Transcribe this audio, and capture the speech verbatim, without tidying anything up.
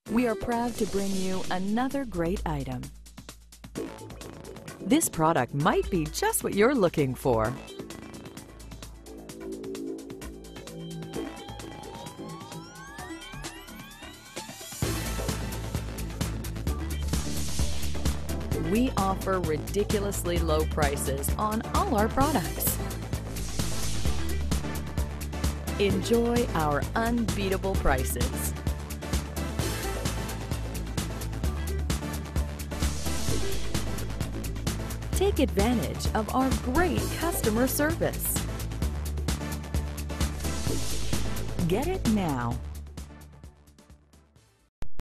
we are proud to bring you another great item. This product might be just what you're looking for. We offer ridiculously low prices on all our products. Enjoy our unbeatable prices. Take advantage of our great customer service. Get it now.